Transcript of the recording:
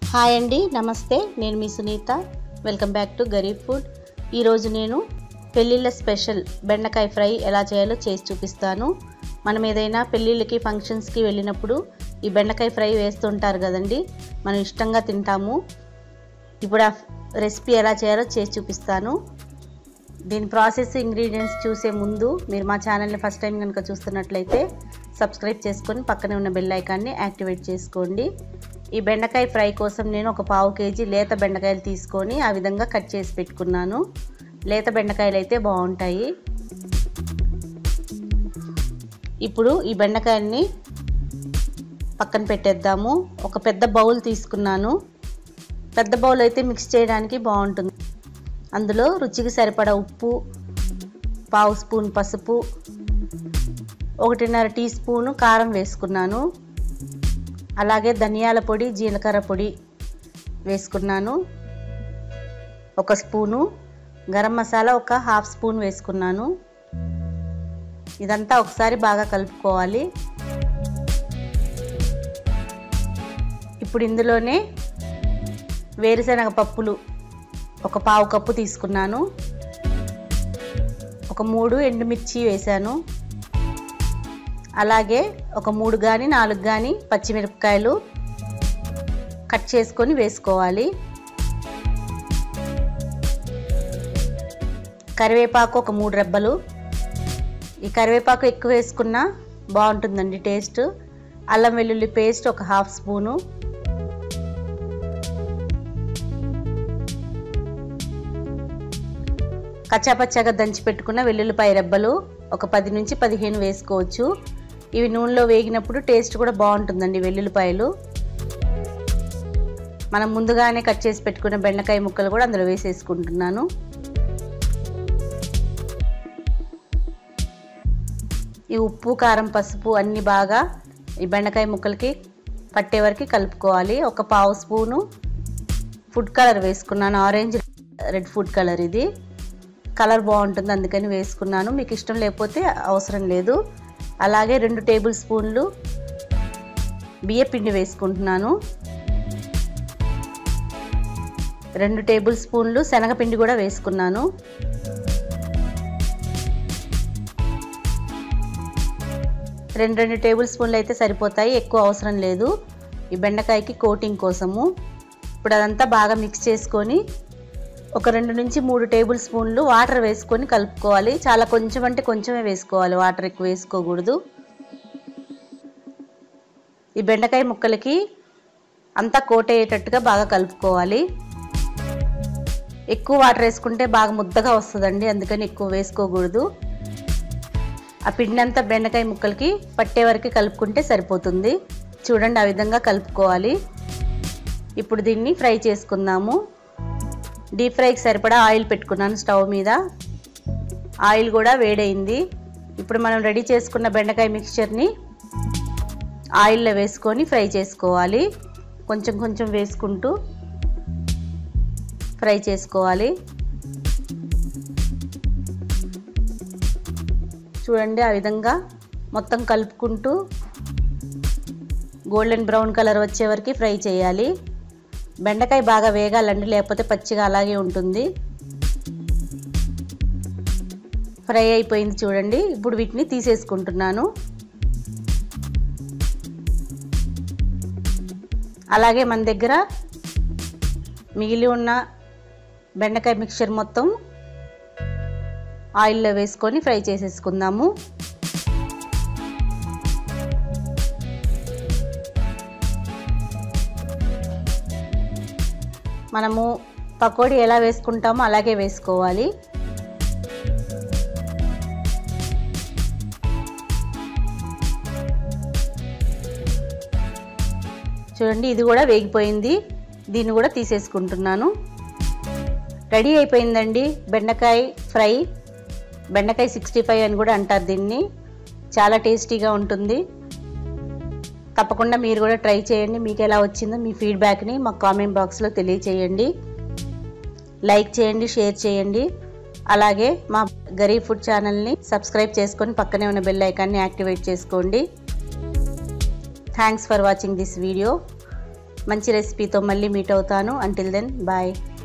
Hi అండి, నమస్తే. నేను మీ Sunita. Welcome back to Gareeb food. ఈరోజు నేను పెళ్ళిళ్ళ స్పెషల్ బెండకాయ ఫ్రై ఎలా చేయాలో చేసి చూపిస్తాను. మనం ఏదైనా పెళ్ళిళ్ళకి ఫంక్షన్స్కి వెళ్ళినప్పుడు ఈ బెండకాయ ఫ్రై వేస్తుంటారు కదండి, మనం ఇష్టంగా తింటాము. ఇప్పుడు ఆ రెసిపీ ఎలా చేయాలో చేసి చూపిస్తాను. దీని ప్రాసెస్, ఇంగ్రీడియంట్స్ చూసే ముందు మీరు మా ఛానల్ని ఫస్ట్ టైం కనుక చూస్తున్నట్లయితే సబ్స్క్రైబ్ చేసుకొని పక్కనే ఉన్న బెల్ ఐకాన్ని యాక్టివేట్ చేసుకోండి. ఈ బెండకాయ ఫ్రై కోసం నేను ఒక 1/2 kg లేత బెండకాయలు తీసుకొని ఆ విధంగా కట్ చేసి పెట్టుకున్నాను. లేత బెండకాయలు అయితే బాగుంటాయి. ఇప్పుడు ఈ బెండకాయల్ని పక్కన పెట్టేద్దాము. ఒక పెద్ద బౌల్ తీసుకున్నాను. పెద్ద బౌల్ అయితే మిక్స్ చేయడానికి బాగుంటుంది. అందులో రుచికి సరిపడా ఉప్పు, 1/2 స్పూన్ పసుపు, 1.5 టీ స్పూను కారం వేసుకున్నాను. అలాగే ధనియాల పొడి, జీలకర్ర పొడి వేసుకున్నాను. 1 స్పూను గరం మసాలా, 1/2 స్పూన్ వేసుకున్నాను. ఇదంతా ఒకసారి బాగా కలుపుకోవాలి. ఇప్పుడు ఇందులోనే వేరుశనగ పప్పులు 1/4 కప్పు తీసుకున్నాను. 3 ఎండుమిర్చి వేసాను. అలాగే 3 కానీ 4 కానీ పచ్చిమిరపకాయలు కట్ చేసుకొని వేసుకోవాలి. కరివేపాకు 3 రెబ్బలు. ఈ కరివేపాకు ఎక్కువ వేసుకున్నా బాగుంటుందండి టేస్ట్. అల్లం వెల్లుల్లి పేస్ట్ 1/2 స్పూను. కచ్చాపచ్చాగా దంచి పెట్టుకున్న వెల్లుల్లిపాయ రెబ్బలు 10 నుంచి 15 వేసుకోవచ్చు. ఇవి నూనెలో వేగినప్పుడు టేస్ట్ కూడా బాగుంటుందండి. వెల్లుల్లిపాయలు మనం ముందుగానే కట్ చేసి పెట్టుకున్న బెండకాయ ముక్కలు కూడా అందులో వేసేసుకుంటున్నాను. ఈ ఉప్పు, కారం, పసుపు అన్నీ బాగా ఈ బెండకాయ ముక్కలకి పట్టే వరకు కలుపుకోవాలి. 1/4 స్పూను ఫుడ్ కలర్ వేసుకున్నాను. Orange red food colour. ఇది కలర్ బాగుంటుంది అందుకని వేసుకున్నాను. మీకు ఇష్టం లేకపోతే అవసరం లేదు. అలాగే 2 టేబుల్ స్పూన్లు బియ్యపిండి వేసుకుంటున్నాను. 2 టేబుల్ స్పూన్లు శనగపిండి కూడా వేసుకున్నాను. రెండు టేబుల్ స్పూన్లు అయితే సరిపోతాయి, ఎక్కువ అవసరం లేదు ఈ బెండకాయకి కోటింగ్ కోసము. ఇప్పుడు అదంతా బాగా మిక్స్ చేసుకొని 2 నుంచి 3 టేబుల్ స్పూన్లు వాటర్ వేసుకొని కలుపుకోవాలి. చాలా కొంచెం అంటే కొంచెమే వేసుకోవాలి, వాటర్ ఎక్కువ వేసుకోకూడదు. ఈ బెండకాయ ముక్కలకి అంతా కోట్ అయ్యేటట్టుగా బాగా కలుపుకోవాలి. ఎక్కువ వాటర్ వేసుకుంటే బాగా ముద్దగా వస్తుందండి, అందుకని ఎక్కువ వేసుకోకూడదు. ఆ పిండి అంతా బెండకాయ ముక్కలకి పట్టే వరకు కలుపుకుంటే సరిపోతుంది. చూడండి, ఆ విధంగా కలుపుకోవాలి. ఇప్పుడు దీన్ని ఫ్రై చేసుకుందాము. డీప్ ఫ్రైకి సరిపడా ఆయిల్ పెట్టుకున్నాను స్టవ్ మీద. ఆయిల్ కూడా వేడైంది. ఇప్పుడు మనం రెడీ చేసుకున్న బెండకాయ మిక్స్చర్ని ఆయిల్లో వేసుకొని ఫ్రై చేసుకోవాలి. కొంచెం కొంచెం వేసుకుంటూ ఫ్రై చేసుకోవాలి. చూడండి, ఆ విధంగా మొత్తం కలుపుకుంటూ గోల్డెన్ బ్రౌన్ కలర్ వచ్చే వరకు ఫ్రై చేయాలి. బెండకాయ బాగా వేగాలండి, లేకపోతే పచ్చిగా అలాగే ఉంటుంది. ఫ్రై అయిపోయింది చూడండి. ఇప్పుడు వీటిని తీసేసుకుంటున్నాను. అలాగే మన దగ్గర మిగిలి ఉన్న బెండకాయ మిక్చర్ మొత్తం ఆయిల్లో వేసుకొని ఫ్రై చేసేసుకుందాము. మనము పకోడీ ఎలా వేసుకుంటామో అలాగే వేసుకోవాలి. చూడండి, ఇది కూడా వేగిపోయింది. దీన్ని కూడా తీసేసుకుంటున్నాను. రెడీ అయిపోయిందండి బెండకాయ ఫ్రై. బెండకాయ 65 అని కూడా అంటారు దీన్ని. చాలా టేస్టీగా ఉంటుంది. తప్పకుండా మీరు కూడా ట్రై చేయండి. మీకు ఎలా వచ్చిందో మీ ఫీడ్బ్యాక్ని మా కామెంట్ బాక్స్లో తెలియచేయండి. లైక్ చేయండి, షేర్ చేయండి. అలాగే మా గరీబ్ ఫుడ్ ఛానల్ని సబ్స్క్రైబ్ చేసుకొని పక్కనే ఉన్న బెల్ ఐకాన్ని యాక్టివేట్ చేసుకోండి. Thanks for watching this video. మంచి రెసిపీతో మళ్ళీ మీట్ అవుతాను. Until then bye.